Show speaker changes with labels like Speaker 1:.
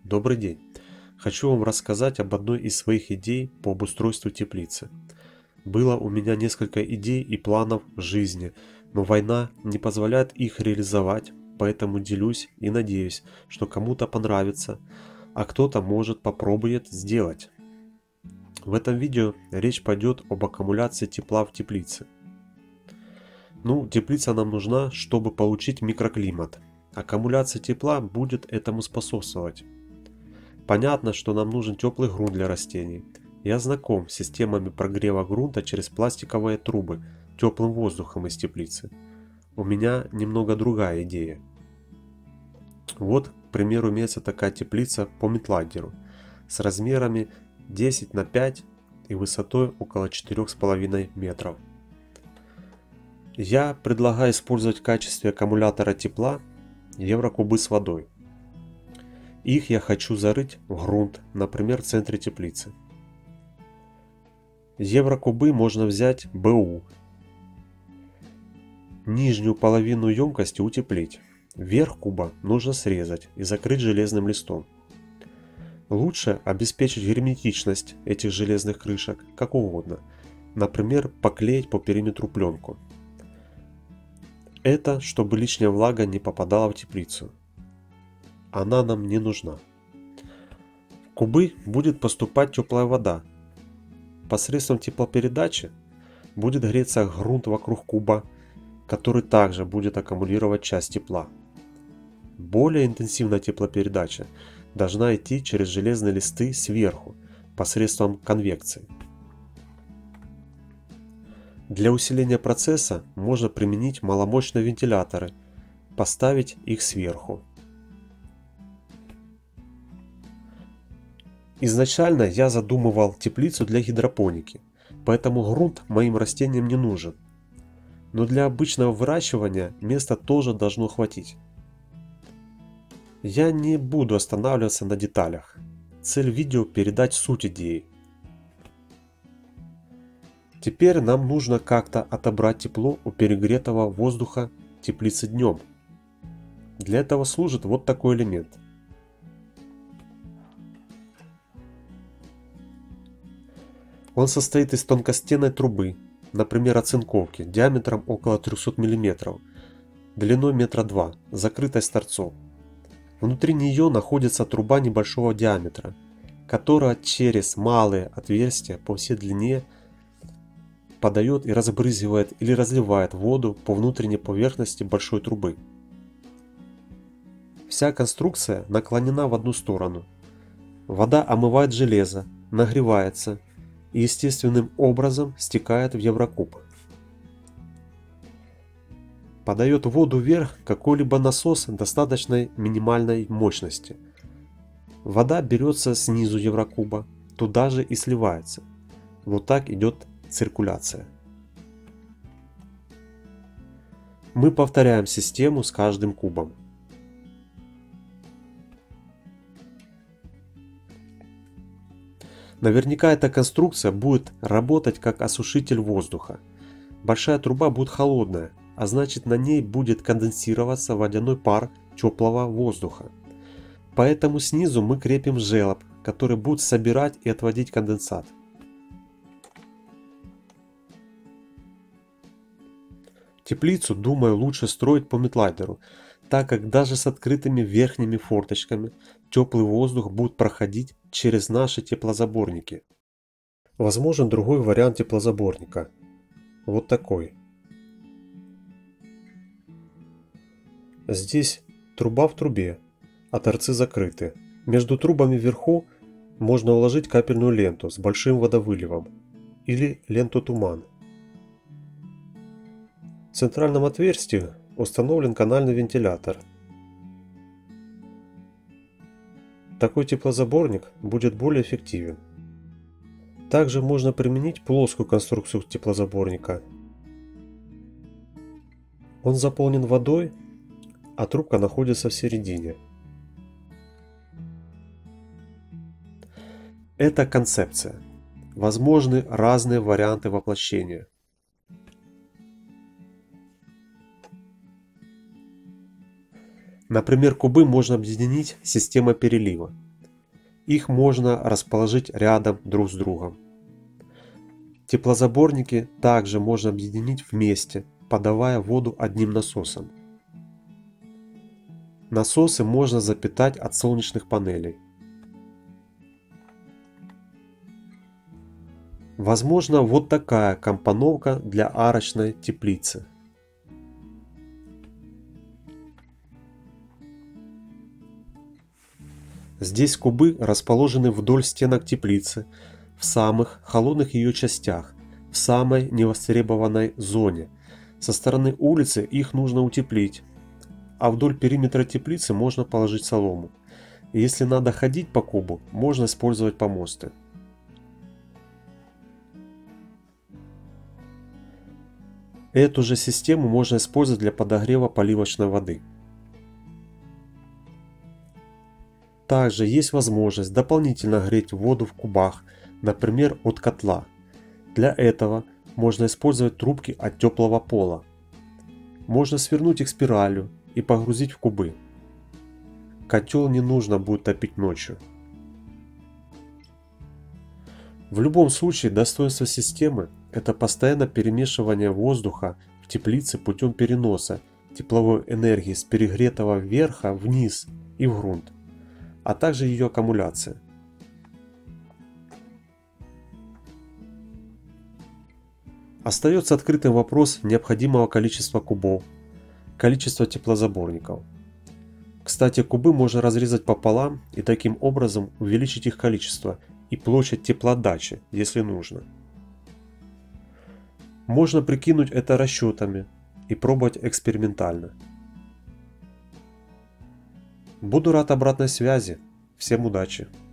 Speaker 1: Добрый день! Хочу вам рассказать об одной из своих идей по обустройству теплицы. Было у меня несколько идей и планов в жизни, но война не позволяет их реализовать, поэтому делюсь и надеюсь, что кому-то понравится, а кто-то может попробует сделать. В этом видео речь пойдет об аккумуляции тепла в теплице. Теплица нам нужна, чтобы получить микроклимат. Аккумуляция тепла будет этому способствовать. Понятно, что нам нужен теплый грунт для растений. Я знаком с системами прогрева грунта через пластиковые трубы теплым воздухом из теплицы. У меня немного другая идея. Вот, к примеру, имеется такая теплица по метлайдеру с размерами 10 на 5 и высотой около 4,5 метров. Я предлагаю использовать в качестве аккумулятора тепла еврокубы с водой. Их я хочу зарыть в грунт, например, в центре теплицы. Еврокубы можно взять БУ. Нижнюю половину емкости утеплить. Верх куба нужно срезать и закрыть железным листом. Лучше обеспечить герметичность этих железных крышек как угодно. Например, поклеить по периметру пленку. Это чтобы лишняя влага не попадала в теплицу. Она нам не нужна. В кубы будет поступать теплая вода. Посредством теплопередачи будет греться грунт вокруг куба, который также будет аккумулировать часть тепла. Более интенсивная теплопередача должна идти через железные листы сверху, посредством конвекции. Для усиления процесса можно применить маломощные вентиляторы, поставить их сверху. Изначально я задумывал теплицу для гидропоники, поэтому грунт моим растениям не нужен. Но для обычного выращивания места тоже должно хватить. Я не буду останавливаться на деталях. Цель видео передать суть идеи. Теперь нам нужно как-то отобрать тепло у перегретого воздуха теплицы днем. Для этого служит вот такой элемент. Он состоит из тонкостенной трубы, например, оцинковки, диаметром около 300 мм, длиной 1,2 м, закрытой с торцом. Внутри нее находится труба небольшого диаметра, которая через малые отверстия по всей длине подает и разбрызгивает или разливает воду по внутренней поверхности большой трубы. Вся конструкция наклонена в одну сторону. Вода омывает железо, нагревается и естественным образом стекает в еврокуб. Подает воду вверх какой-либо насос достаточной минимальной мощности. Вода берется снизу еврокуба, туда же и сливается. Вот так идет циркуляция. Мы повторяем систему с каждым кубом. Наверняка эта конструкция будет работать как осушитель воздуха. Большая труба будет холодная, а значит на ней будет конденсироваться водяной пар теплого воздуха. Поэтому снизу мы крепим желоб, который будет собирать и отводить конденсат. Теплицу, думаю, лучше строить по метлайдеру, так как даже с открытыми верхними форточками теплый воздух будет проходить через наши теплозаборники. Возможен другой вариант теплозаборника. Вот такой. Здесь труба в трубе, а торцы закрыты. Между трубами вверху можно уложить капельную ленту с большим водовыливом или ленту туман. В центральном отверстии установлен канальный вентилятор. Такой теплозаборник будет более эффективен. Также можно применить плоскую конструкцию теплозаборника. Он заполнен водой, а трубка находится в середине. Это концепция. Возможны разные варианты воплощения. Например, кубы можно объединить системой перелива. Их можно расположить рядом друг с другом. Теплозаборники также можно объединить вместе, подавая воду одним насосом. Насосы можно запитать от солнечных панелей. Возможно, вот такая компоновка для арочной теплицы. Здесь кубы расположены вдоль стенок теплицы, в самых холодных ее частях, в самой невостребованной зоне. Со стороны улицы их нужно утеплить, а вдоль периметра теплицы можно положить солому. И если надо ходить по кубу, можно использовать помосты. Эту же систему можно использовать для подогрева поливочной воды. Также есть возможность дополнительно греть воду в кубах, например, от котла. Для этого можно использовать трубки от теплого пола. Можно свернуть их спиралью и погрузить в кубы. Котел не нужно будет топить ночью. В любом случае, достоинство системы – это постоянное перемешивание воздуха в теплице путем переноса тепловой энергии с перегретого верха вниз и в грунт, а также ее аккумуляция. Остается открытым вопрос необходимого количества кубов, количества теплозаборников. Кстати, кубы можно разрезать пополам и таким образом увеличить их количество и площадь теплоотдачи, если нужно. Можно прикинуть это расчетами и пробовать экспериментально. Буду рад обратной связи. Всем удачи!